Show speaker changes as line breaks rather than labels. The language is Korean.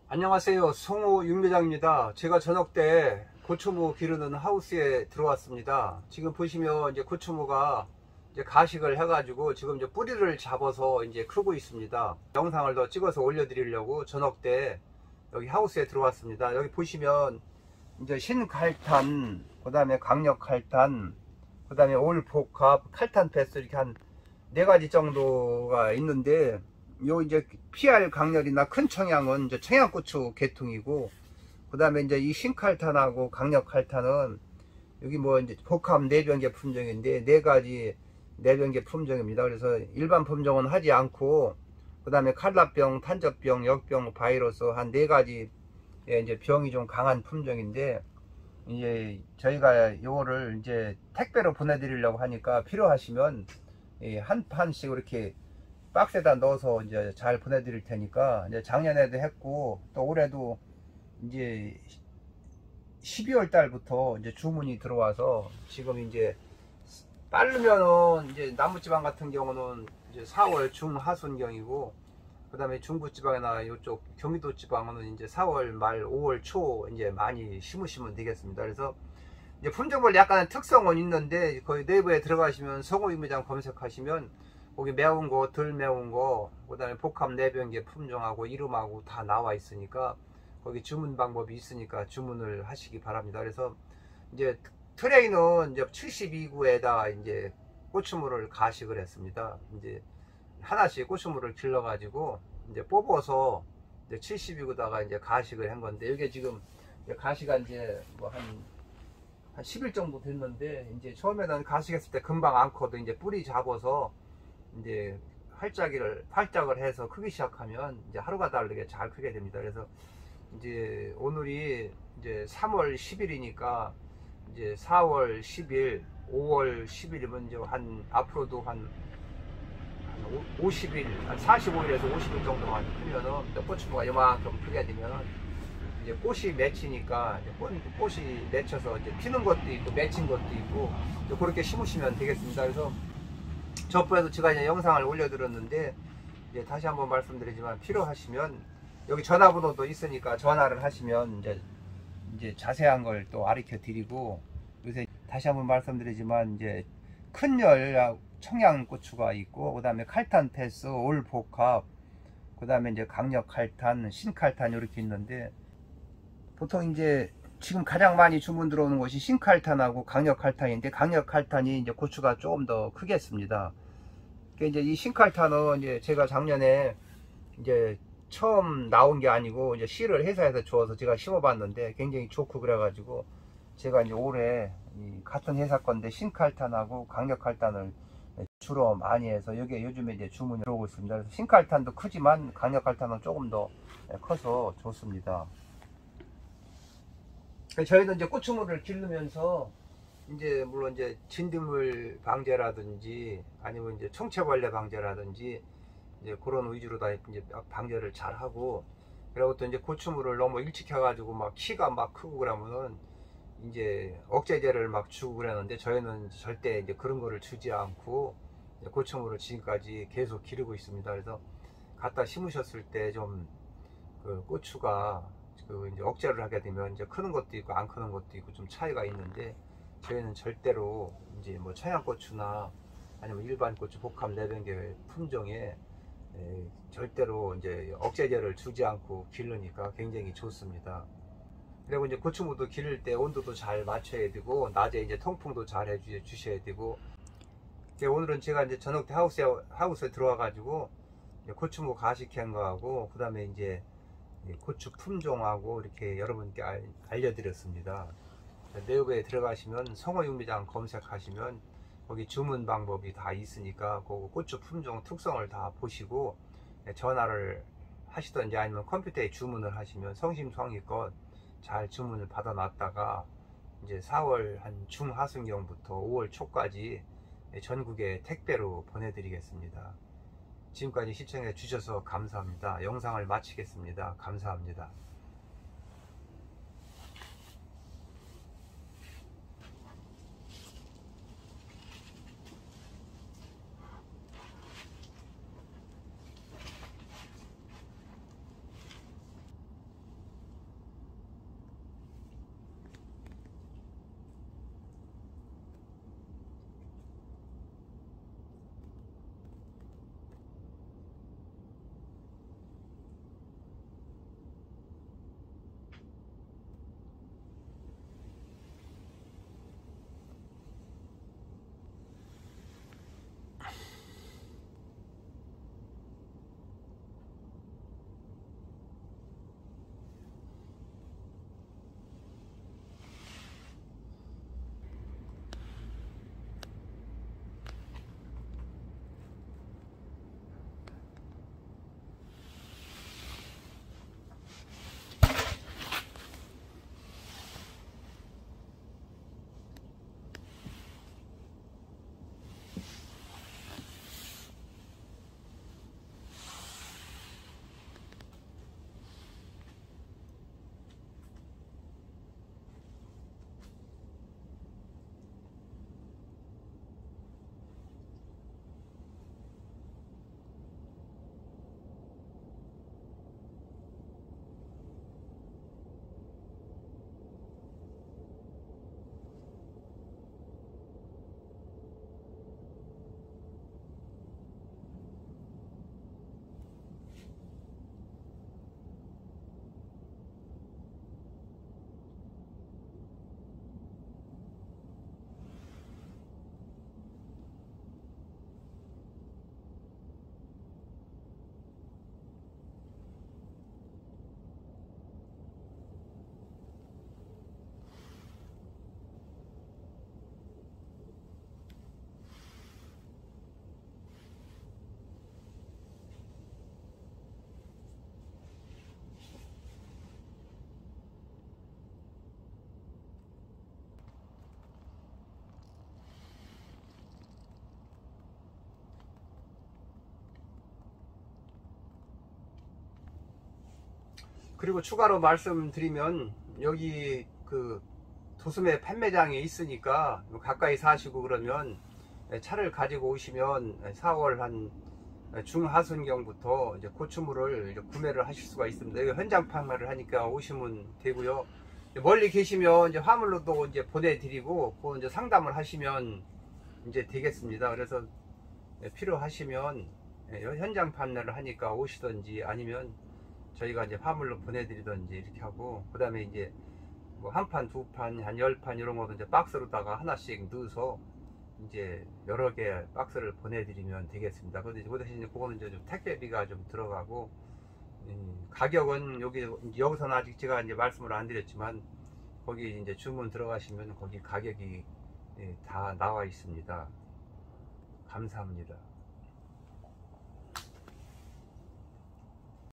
안녕하세요. 송호 윤매장입니다. 제가 저녁 때 고추무 기르는 하우스에 들어왔습니다. 지금 보시면 이제 고추무가 이제 가식을 해가지고 지금 이제 뿌리를 잡아서 이제 크고 있습니다. 영상을 더 찍어서 올려드리려고 저녁 때 여기 하우스에 들어왔습니다. 여기 보시면 이제 신칼탄, 그 다음에 강력칼탄, 그 다음에 올복합, 칼탄 패스 이렇게 한 4가지 정도가 있는데, 요 이제 PR 강렬이나 큰 청양은 이제 청양고추 계통이고, 그 다음에 이제 이 신칼탄하고 강력칼탄은 여기 뭐 이제 복합 내변계 품종인데 4가지 내변계 품종입니다. 그래서 일반 품종은 하지 않고, 그 다음에 칼라병, 탄저병, 역병, 바이러스 한 4가지 이제 병이 좀 강한 품종인데, 이제 저희가 요거를 이제 택배로 보내드리려고 하니까 필요하시면 한 판씩 이렇게 박스에다 넣어서 이제 잘 보내드릴 테니까, 이제 작년에도 했고 또 올해도 이제 12월 달부터 이제 주문이 들어와서 지금 이제 빠르면은 이제 남부지방 같은 경우는 이제 4월 중하순경이고, 그 다음에 중부지방이나 이쪽 경기도 지방은 이제 4월 말 5월 초 이제 많이 심으시면 되겠습니다. 그래서 이제 품종별 약간의 특성은 있는데, 거기 네이버에 들어가시면 성호유매장 검색하시면 거기 매운 거, 덜 매운 거, 그 다음에 복합 내변계 품종하고 이름하고 다 나와 있으니까 거기 주문 방법이 있으니까 주문을 하시기 바랍니다. 그래서 이제 트레이는 이제 72구에다 이제 고추무를 가식을 했습니다. 이제 하나씩 고추무를 길러 가지고 이제 뽑아서 이제 72구다가 이제 가식을 한 건데, 이게 지금 가시가 이제 뭐 한 10일 정도 됐는데, 이제 처음에는 가식했을 때 금방 않거든. 이제 뿌리 잡아서 이제 활짝을 해서 크기 시작하면 이제 하루가 다르게 잘 크게 됩니다. 그래서 이제 오늘이 이제 3월 10일이니까 이제 4월 10일, 5월 10일이면 이제 앞으로도 한 50일, 한 45일에서 50일 정도만 크면은 고추무가 이만큼 크게 되면은 이제 꽃이 맺히니까 이제 꽃이 맺혀서 이제 피는 것도 있고 맺힌 것도 있고 그렇게 심으시면 되겠습니다. 그래서 저번에도 제가 이제 영상을 올려드렸는데, 이제 다시 한번 말씀드리지만 필요하시면 여기 전화번호도 있으니까 전화를 하시면 이제 자세한 걸 또 가르쳐 드리고, 요새 다시 한번 말씀드리지만 이제 큰열 청양고추가 있고, 그 다음에 칼탄 패스, 올복합, 그 다음에 이제 강력 칼탄, 신칼탄 이렇게 있는데, 보통 이제 지금 가장 많이 주문 들어오는 것이 신칼탄하고 강력칼탄인데, 강력칼탄이 이제 고추가 조금 더 크겠습니다. 이제 이 신칼탄은 이제 제가 작년에 이제 처음 나온 게 아니고 이제 씨를 회사에서 주어서 제가 심어봤는데 굉장히 좋고, 그래가지고 제가 이제 올해 이 같은 회사 건데 신칼탄하고 강력칼탄을 주로 많이 해서 여기에 요즘에 이제 주문이 들어오고 있습니다. 그래서 신칼탄도 크지만 강력칼탄은 조금 더 커서 좋습니다. 저희는 이제 고추무를 기르면서 이제 물론 이제 진드물 방제라든지 아니면 이제 총체벌레 방제라든지 이제 그런 위주로 다 이제 방제를 잘 하고, 그리고 또 이제 고추무를 너무 일찍 해가지고 막 키가 막 크고 그러면은 이제 억제제를 막 주고 그러는데, 저희는 절대 이제 그런 거를 주지 않고 고추무를 지금까지 계속 기르고 있습니다. 그래서 갖다 심으셨을 때 좀 그 고추가 그 이제 억제를 하게 되면 이제 크는 것도 있고 안 크는 것도 있고 좀 차이가 있는데, 저희는 절대로 이제 뭐 청양고추나 아니면 일반 고추 복합 내변계 품종에 절대로 이제 억제제를 주지 않고 기르니까 굉장히 좋습니다. 그리고 이제 고추무도 기를 때 온도도 잘 맞춰야 되고, 낮에 이제 통풍도 잘 해주셔야 되고. 오늘은 제가 이제 저녁 때 하우스에 들어와 가지고 고추무 가식한 거하고, 그 다음에 이제 고추 품종하고 이렇게 여러분께 알려드렸습니다. 네이버에 들어가시면 성호유매장 검색하시면 거기 주문 방법이 다 있으니까 그 고추 품종 특성을 다 보시고 전화를 하시던지 아니면 컴퓨터에 주문을 하시면 성심성의껏 잘 주문을 받아 놨다가 이제 4월 한 중하순경부터 5월 초까지 전국에 택배로 보내드리겠습니다. 지금까지 시청해 주셔서 감사합니다. 영상을 마치겠습니다. 감사합니다. 그리고 추가로 말씀드리면 여기 그 도소매 판매장에 있으니까 가까이 사시고 그러면 차를 가지고 오시면 4월 한 중하순경부터 이제 고추물을 이제 구매를 하실 수가 있습니다. 여기 현장 판매를 하니까 오시면 되고요. 멀리 계시면 이제 화물로도 이제 보내드리고 그 이제 상담을 하시면 이제 되겠습니다. 그래서 필요하시면 현장 판매를 하니까 오시든지 아니면 저희가 이제 화물로 보내드리든지 이렇게 하고, 그 다음에 이제 뭐 한 판, 두 판, 한 10판 이런 것도 이제 박스로다가 하나씩 넣어서 이제 여러 개 박스를 보내드리면 되겠습니다. 그런데 그 대신 그거는 이제 좀 택배비가 좀 들어가고, 가격은 여기서는 아직 제가 이제 말씀을 안 드렸지만 거기 이제 주문 들어가시면 거기 가격이 다 나와 있습니다. 감사합니다.